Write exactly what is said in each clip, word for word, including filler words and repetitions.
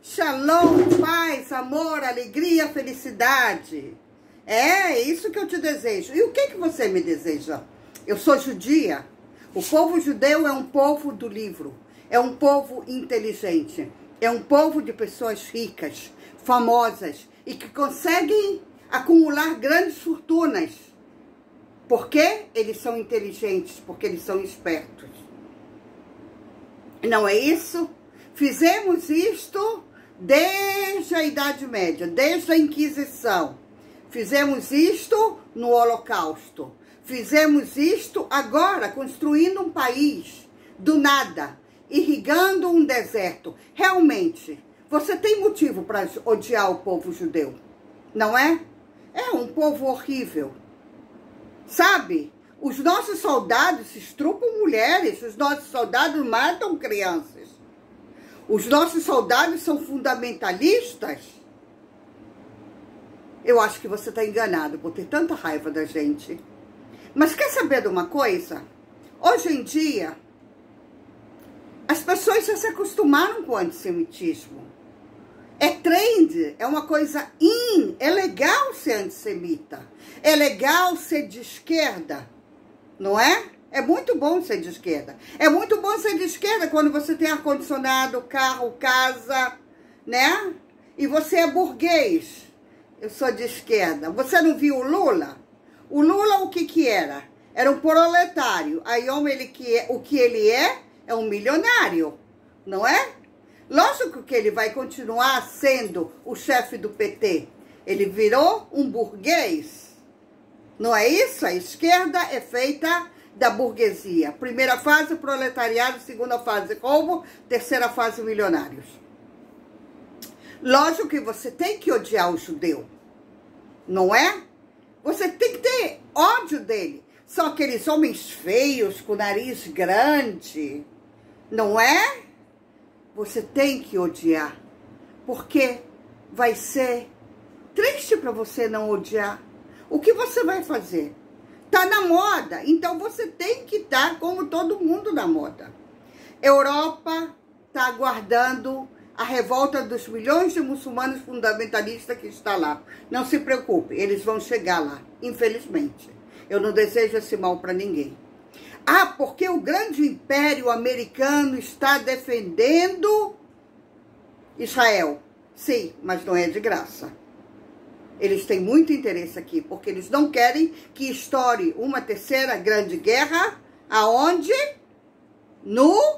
Shalom, paz, amor, alegria, felicidade. É isso que eu te desejo. E o que, que você me deseja? Eu sou judia. O povo judeu é um povo do livro. É um povo inteligente. É um povo de pessoas ricas, famosas e que conseguem acumular grandes fortunas. Por quê? Eles são inteligentes, porque eles são espertos. Não é isso? Fizemos isto desde a Idade Média, desde a Inquisição. Fizemos isto no Holocausto. Fizemos isto agora, construindo um país do nada, irrigando um deserto. Realmente, você tem motivo para odiar o povo judeu, não é? É um povo horrível. Sabe? Os nossos soldados estrupam mulheres, os nossos soldados matam crianças. Os nossos soldados são fundamentalistas. Eu acho que você está enganado por ter tanta raiva da gente. Mas quer saber de uma coisa? Hoje em dia, as pessoas já se acostumaram com o antissemitismo. É trend, é uma coisa in, é legal ser antissemita. É legal ser de esquerda, não é? É muito bom ser de esquerda. É muito bom ser de esquerda quando você tem ar-condicionado, carro, casa, né? E você é burguês. Eu sou de esquerda. Você não viu o Lula? O Lula, o que que era? Era um proletário. Aí ele que é, o que ele é, é um milionário, não é? Lógico que ele vai continuar sendo o chefe do P T. Ele virou um burguês. Não é isso? A esquerda é feita da burguesia. Primeira fase, proletariado. Segunda fase, roubo. Terceira fase, milionários. Lógico que você tem que odiar o judeu. Não é? Você tem que ter ódio dele. São aqueles homens feios, com nariz grande. Não é? Você tem que odiar. Porque vai ser triste para você não odiar. O que você vai fazer? Tá na moda, então você tem que estar como todo mundo na moda. Europa está aguardando a revolta dos milhões de muçulmanos fundamentalistas que está lá. Não se preocupe, eles vão chegar lá, infelizmente. Eu não desejo esse mal para ninguém. Ah, porque o grande império americano está defendendo Israel. Sim, mas não é de graça. Eles têm muito interesse aqui, porque eles não querem que estoure uma terceira grande guerra. Aonde? No...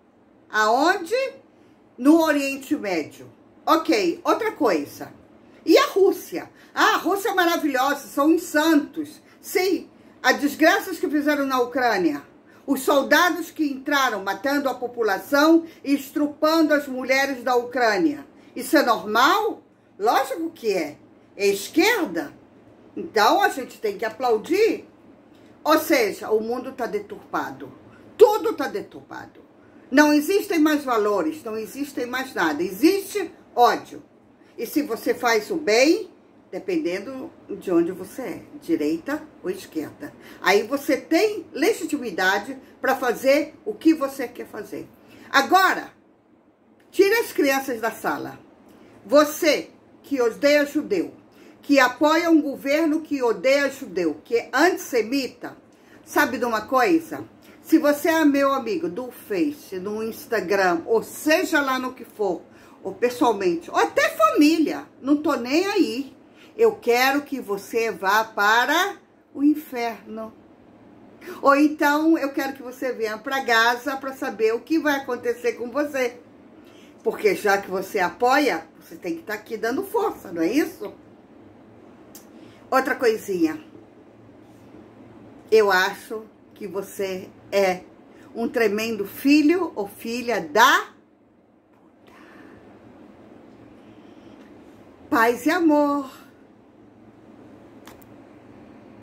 Aonde? No Oriente Médio. Ok, outra coisa. E a Rússia? Ah, a Rússia é maravilhosa, são uns santos. Sim, as desgraças que fizeram na Ucrânia. Os soldados que entraram matando a população e estrupando as mulheres da Ucrânia. Isso é normal? Lógico que é. É esquerda? Então a gente tem que aplaudir. Ou seja, o mundo está deturpado. Tudo está deturpado. Não existem mais valores, não existem mais nada. Existe ódio. E se você faz o bem, dependendo de onde você é, direita ou esquerda. Aí você tem legitimidade para fazer o que você quer fazer. Agora, tira as crianças da sala. Você que odeia judeu, que apoia um governo que odeia judeu, que é antissemita, sabe de uma coisa? Se você é meu amigo do Face, no Instagram, ou seja lá no que for, ou pessoalmente, ou até família, não tô nem aí. Eu quero que você vá para o inferno. Ou então eu quero que você venha para Gaza para saber o que vai acontecer com você. Porque já que você apoia, você tem que estar aqui dando força, não é isso? Outra coisinha. Eu acho que você é um tremendo filho ou filha da puta. Paz e amor.